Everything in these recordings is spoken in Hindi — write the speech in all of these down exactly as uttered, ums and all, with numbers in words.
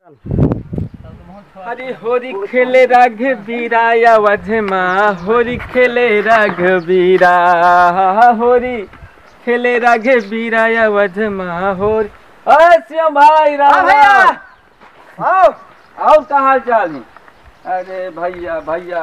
अरे होरी खेले राघवीरा वजमा होरी खेले राघवीरा होरी खेले राघवीरा वजमा होरी। अरे श्याम भाई राम भैया आओ आओ, क्या हाल चाल है? अरे भैया भैया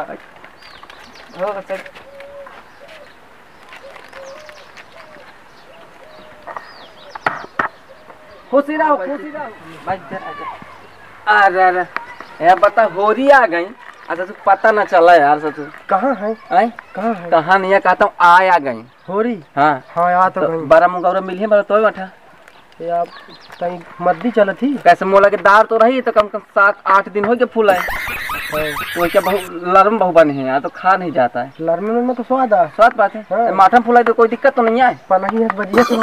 खुशी रहो खुशी रहो भाई। अरे अरे यार बता होरी आ गई। अच्छा तू पता ना चला यार सच कहाँ है? आई कहाँ है? कहाँ नहीं है, कहता हूँ आ आ गई होरी। हाँ हाँ आ तो गई। बारह मुंगौरा मिली है, बारह तो बैठा यार कहीं मद्दी चला थी कैसे मोला के दार तो रही तो कम कम सात आठ दिन हो गए फूल आए। वो क्या बहु लरम बहु बने हैं यार, तो खा नहीं जाता है। लरमे में तो स्वाद आ स्वाद बात है। हाँ। माठा फूला तो कोई दिक्कत तो नहीं है। पनाही है बजिया से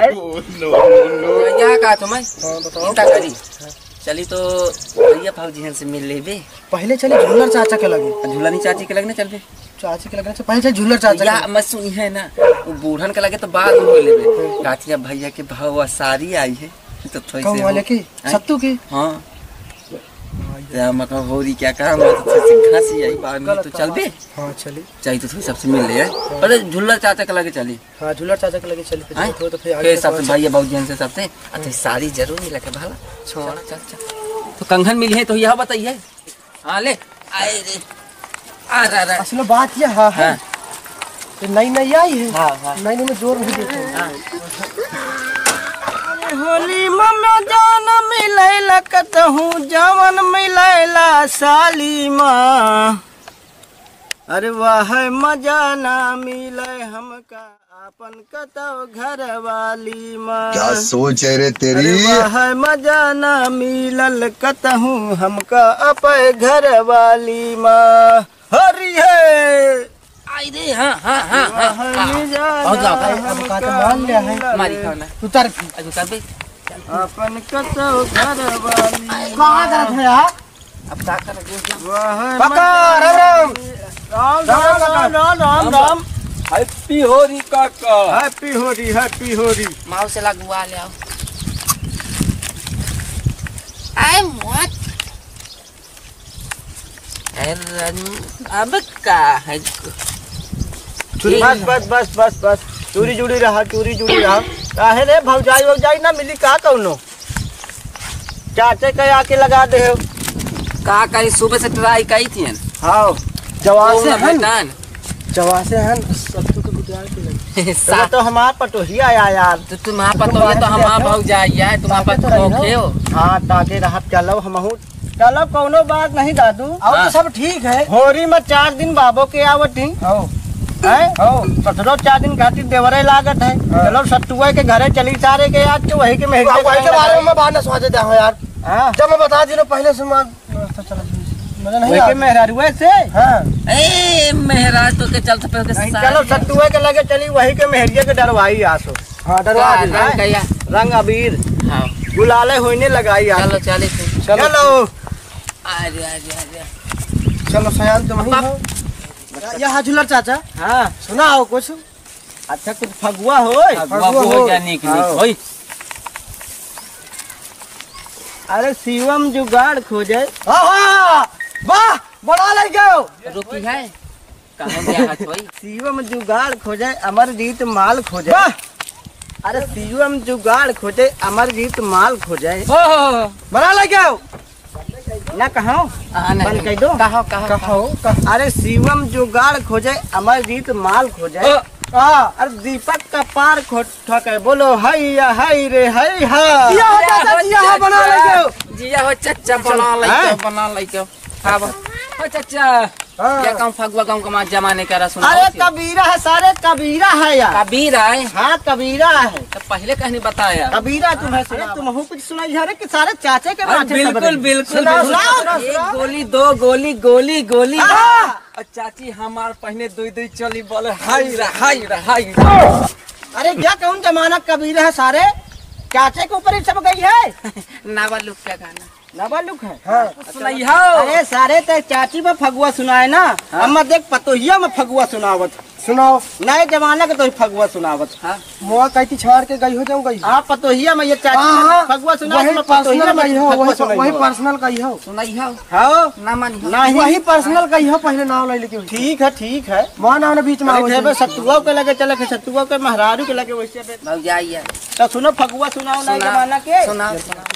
यहाँ का तुम्हें चिंता करी चली तो भैया भाजी से मिल ले बे। पहले चले झूलर चाचा के लगे। झूलानी चाची के लगने चल बे। चाची के लगने से पहले चले झूलर चाचा या मत सुनी है ना, वो बूढ़न के लगे तो बाद में ले बे। कातिया भैया के भाव सारी आई है तो थोड़ी कौन वाले की? सत्तू की? हाँ मतलब होरी क्या काम है तो थोड़ी सी घासी आई बाद में तो चल बे। हाँ चली चाहिए तो थोड़ी सबसे मिल ले। अरे झूलर चाचा के लगे चली। हाँ झूलर चाचा के लगे चली फिर तो फिर फिर सबसे भैया भाजी से सबसे अच्छा सारी जरूर मिला के भाला चल चल चल। तो कंगन मिली है तो यह बताइए। हाँ ले आए रे आ रहा रहा। असल बात यह है हाँ। नई नई आई है। हाँ हाँ नई नई में जोर नहीं देते। हाँ। होली मम्मा जान मिलैला कतहूँ जवन मिलैला साली माँ। अरे वाह मजा ना मिले हमका अपन कतौ घर वाली माँ। क्या सोच है रे तेरी? अरे वाह मजा ना मिलल कतहूँ हमका अपे घर वाली माँ। हरी है आई रे हाँ हाँ हाँ हाँ हाँ अब का तो मान लिया है। मारी खाना उतर अजू कर बे। अपन कतौ घर वाली कहाँ जात है यार? अब क्या कर वाह पका राम राम राम राम राम राम राम। हैप्पी होरी काका। Happy Holi happy Holi. माँ से लगवा ले आओ। आई मौत अब का है बस बस बस बस बस चूरी जुड़ी रहा चूरी जुड़ी रहा। काहे रे भौजाई भौजाई ना मिली का कौनो? चाचे के आके लगा दे हो। का कहीं सुबह से ट्राई कही थी। हाँ जवान से हन मैदान जवान से हन सत्तू के गुजार के लगे। तो, तो हमार पटोही आया यार। तो तुम्हारा पता हो तो हमारा भाग जाइए तुम्हारा पता हो। हाँ ताके रहत चलो हमहू चलो कौनो बात नहीं दादू। और तो सब ठीक है। होरी में चार दिन बाबो के आवत ही सत्रह चार दिन खातिर देवरे लागत है। चलो सत्तुआ के घरे चली सारे के आज तो वही के में वही के बारे में बात ना सोचे दे हो यार। हाँ जब मैं बता दी ना पहले से मैं तो चला मजा नहीं वही के मेहरारुए से। हाँ ए मेहराज तो के चलते पे के चलो सत्तुआ के लगे चली वही के मेहरिया के डरवाई आसो। हाँ डरवा दे रंग कया रंग अबीर हां गुलाले होने लगाई आ। चलो चले चलो आ जा आ जा। चलो सयान तुम ही हो। यह झूलर चाचा। हाँ सुना हो कुछ? अच्छा कुछ फगुआ होय। बाबू हो जाने के लिए होई। अरे शिवम जुगाड़ खोजे। हाँ वाह बड़ा लग गयो। रुकी है कहां गया है कोई? शिवम जुगाड़ खोजे अमरजीत माल खोजे। अरे शिवम जुगाड़ खोजे अमरजीत माल खोजे। हो बड़ा लग गयो ना कहो बंद कर दो। कहो कहो कहो। अरे शिवम जुगाड़ खोजे अमरजीत माल खोजे। हाँ अरे दीपक का पार ठोके बोलो हैया है रे है हा। जिया हो चाचा जिया हो बना लग गयो। जिया हो चाचा बना ले बना ले के खाओ हो चाचा। क्या काम फगुआ गांव का जमाने का रसूल। अरे कबीरा है सारे कबीरा है यार। कबीर आए हाँ कबीरा है। तो पहले कहने बताया कबीरा तुम्हें सुना तुम कुछ सुनाई है कि सारे चाचे के बात। बिल्कुल बिल्कुल सुनाओ, सुनाओ, सुनाओ। एक गोली दो गोली गोली गोली हाँ। और चाची हमार पहले दुई दुई चली बोले हाय रे हाय रे हाय। अरे क्या कौन जमाना कबीरा है सारे चाचे के ऊपर ही सब गई है। नाबालुक क्या गाना नाबालुक है। हाँ अरे सारे ते चाची में फगुआ सुनाए ना। हम देख पतोहिया में फगुआ सुनावत। सुनाओ। नए जमाना के तो फगुआ सुनावत। हाँ मुआ कहती छाड़ के गई हो जाऊं गई। आप पतोहिया में ये हाँ, चाची फगुआ सुना वही पर्सनल गई हो, वही वही पर्सनल गई हो। सुनाई हो हाँ ना मानी हो। नहीं वही पर्सनल गई हो, पहले नाम ले लेके। ठीक है ठीक है। मां नाम ने बीच में अरे आवत। सतुआ के लगे चले के सतुआ के महरारू के लगे वैसे बे। भौजाई है तो सुनो फगुआ सुनाओ नए जमाना के। सुनाओ सुनाओ।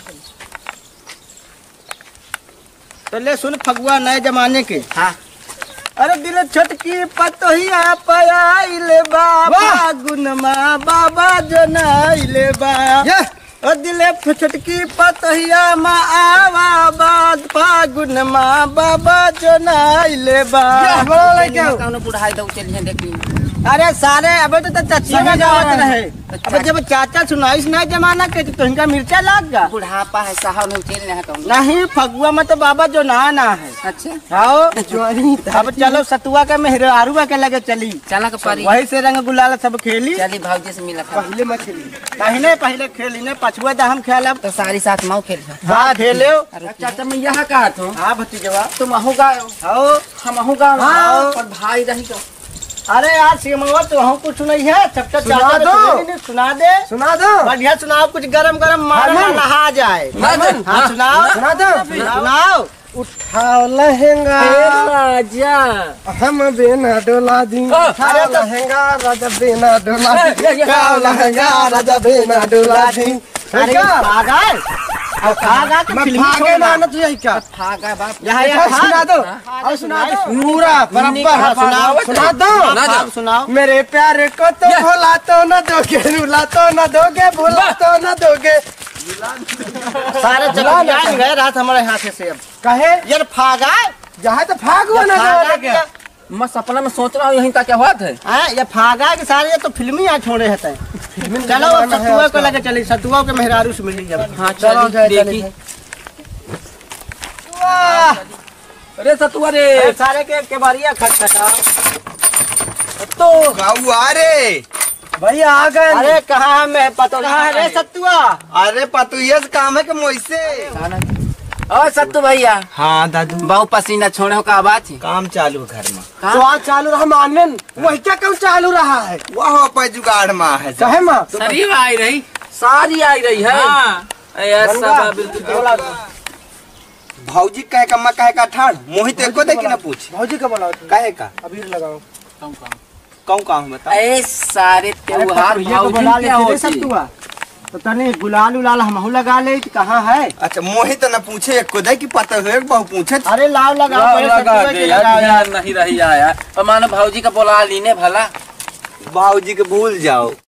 तो ले सुन फगुआ नए जमाने के। हाँ अरे दिल छटकी पतोहिया पयाइले बाबा गुनमा बाबा जनाइले बा। ओ दिले छटकी पतोहिया मा आवा बाद फागुन मा बाबा जनाइले बा। बड़ा लड़के हो। कौनो बुढ़ाई दो चलिए देखी। अरे सारे अबे तो चाचा में गावत रहे। अब जब चाचा सुनाइस नए जमाना के तो इनका मिर्चा लाग गा। बुढ़ापा है साहब नहीं चल रहा कौन। नहीं फगुआ में तो बाबा जो ना ना है। अच्छा हाँ जवानी अब चलो सतुआ के मेहरारुआ के लगे चली। चला के पारी वही से रंग गुलाल सब खेली। चली भौजी से मिला था। पहले मत खेली। पहले पहले खेली ने पछुआ दा हम खेलब। तो सारी साथ माऊ खेल हाँ खेले। चाचा मैं यहाँ कहा था हाँ भतीजवा तुम अहू गाओ हाँ हम अहू गाओ हाँ। पर भाई रही तो अरे यार सिमवा तो हम कुछ नहीं है सब सब सुना चाचा दो। सुनेगी नहीं, सुना दे सुना दो। बढ़िया सुनाओ कुछ गरम गरम मार हरमन। नहा जाए। हरमन। हाँ सुनाओ सुना दो। सुनाओ। उठाओ लहंगा राजा हम बेना डोला दी। हाँ। उठाओ लहंगा राजा बेना डोला दी। उठाओ लहंगा राजा बेना डोला दी। अरे पागल अब भागा के मैं फिल्मी भागे छोड़ना। मानत हुई क्या? भागा बाप यहाँ अच्छा, यहाँ सुना दो। हाँ। और सुना दो। सुनाई। पूरा बराबर हाँ, सुनाओ सुना दो। सुना दो। आप सुनाओ। मेरे प्यारे को तो ये। भुला तो न दोगे, रुला तो न दोगे, भुला तो न दोगे। सारे चला गए रात हमारे हाथ से। अब कहे यार भागा जहाँ तो भाग हुआ ना भागा जाने क्या? के। मैं सपना में सोच रहा हूँ यहीं का क्या बात है। हाँ ये भागा के सारे ये तो फिल्मी यहाँ छोड़े हैं। चलो जमाना है सतुआ को आजकल। लगे चली सतुआ के मेहरारू से मिली जब। हाँ चलो चलो जाए, देखी। चलो अरे सतुआ रे अरे सारे के के बारिया खटखटा। तो बाबू रे भैया आ गए। अरे कहाँ मैं पता कहाँ रे सतुआ। अरे पतुये से काम है कि मोइसे। और सत्तू भैया हाँ दादू बहुत पसीना छोड़े हो का बात है। काम चालू है घर में। तो आज चालू रहा मानन, वही क्या कब चालू रहा है? वहाँ पर जुगाड़ माँ है। कहे माँ सारी आई रही सारी आई रही है। ऐसा बिल्कुल भौजी कहे का मैं कहे का ठाड़ मोहित एको दे के ना पूछ भौजी का बोला कहे का अबीर लगाओ। कौन काम बता। ए सारे त्योहार ये को बुला ले रे सतुआ। तो तने गुलाल उलाल हमहू लगा ले कहाँ है। अच्छा मोहित ना पूछे एको दे की पता हुए बहु पूछे। अरे लाव लगाओ पहले सतुआ के लगाओ यार। नहीं रही आया और मानो भौजी का बोला लीने भला भाजी के भूल जाओ।